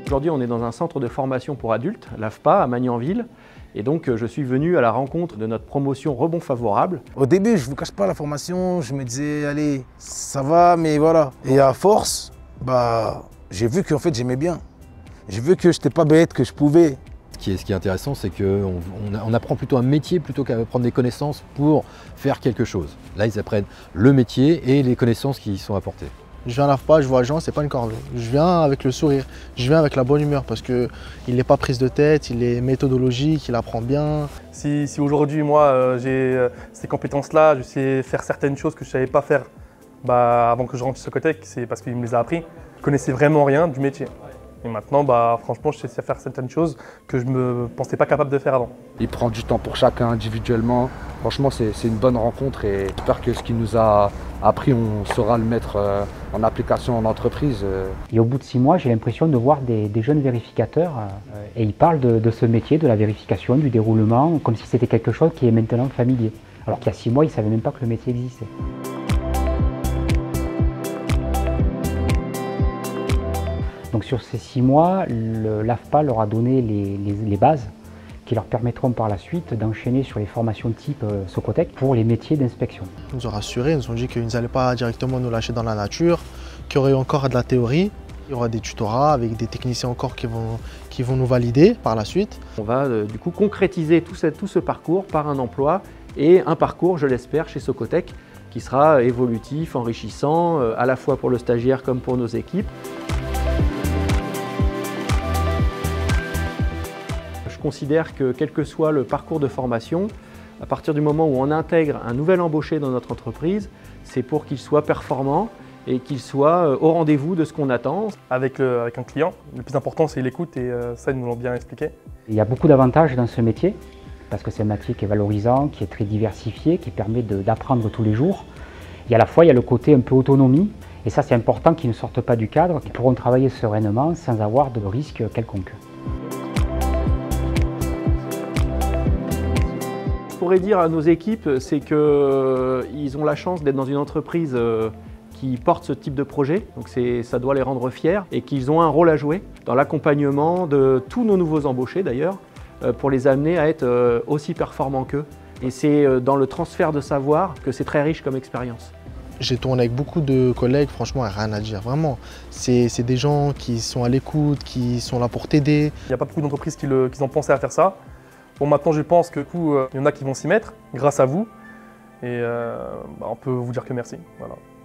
Aujourd'hui, on est dans un centre de formation pour adultes, l'AFPA, à Magnanville. Et donc, je suis venu à la rencontre de notre promotion Rebond Favorable. Au début, je ne vous cache pas, la formation, je me disais, allez, ça va, mais voilà. Et à force, j'ai vu qu'en fait, j'aimais bien. J'ai vu que je n'étais pas bête, que je pouvais. Ce qui est intéressant, c'est qu'on apprend plutôt un métier plutôt qu'à apprendre des connaissances pour faire quelque chose. Là, ils apprennent le métier et les connaissances qui y sont apportées. Je viens à l'AFPA, je vois Jean, c'est pas une corvée. Je viens avec le sourire, je viens avec la bonne humeur parce qu'il n'est pas prise de tête, il est méthodologique, il apprend bien. Si aujourd'hui, moi, j'ai ces compétences-là, je sais faire certaines choses que je ne savais pas faire avant que je rentre chez Socotec, c'est parce qu'il me les a appris. Je ne connaissais vraiment rien du métier. Et maintenant, franchement, je sais faire certaines choses que je ne me pensais pas capable de faire avant. Il prend du temps pour chacun individuellement. Franchement, c'est une bonne rencontre et j'espère que ce qu'il nous a appris, on saura le mettre en application en entreprise. Et au bout de 6 mois, j'ai l'impression de voir des jeunes vérificateurs et ils parlent de ce métier, de la vérification, du déroulement, comme si c'était quelque chose qui est maintenant familier. Alors qu'il y a 6 mois, ils ne savaient même pas que le métier existait. Donc sur ces 6 mois, l'AFPA leur a donné les bases qui leur permettront par la suite d'enchaîner sur les formations type Socotec pour les métiers d'inspection. Ils nous ont rassurés, ils nous ont dit qu'ils n'allaient pas directement nous lâcher dans la nature, qu'il y aurait encore de la théorie, il y aura des tutorats avec des techniciens encore qui vont nous valider par la suite. On va du coup concrétiser tout ce parcours par un emploi et un parcours, je l'espère, chez Socotec qui sera évolutif, enrichissant, à la fois pour le stagiaire comme pour nos équipes. Je considère que quel que soit le parcours de formation, à partir du moment où on intègre un nouvel embauché dans notre entreprise, c'est pour qu'il soit performant et qu'il soit au rendez-vous de ce qu'on attend. Avec un client, le plus important c'est l'écoute et ça ils nous l'ont bien expliqué. Il y a beaucoup d'avantages dans ce métier parce que c'est un métier qui est valorisant, qui est très diversifié, qui permet d'apprendre tous les jours. Et à la fois il y a le côté un peu autonomie et ça c'est important qu'ils ne sortent pas du cadre, qu'ils pourront travailler sereinement sans avoir de risque quelconque. Ce qu'on pourrait dire à nos équipes, c'est qu'ils ont la chance d'être dans une entreprise qui porte ce type de projet, donc ça doit les rendre fiers, et qu'ils ont un rôle à jouer dans l'accompagnement de tous nos nouveaux embauchés d'ailleurs, pour les amener à être aussi performants qu'eux. Et c'est dans le transfert de savoir que c'est très riche comme expérience. J'ai tourné avec beaucoup de collègues, franchement, rien à dire, vraiment. C'est des gens qui sont à l'écoute, qui sont là pour t'aider. Il n'y a pas beaucoup d'entreprises qui ont pensé à faire ça. Bon, maintenant, je pense que il y en a qui vont s'y mettre, grâce à vous. Et on peut vous dire que merci. Voilà.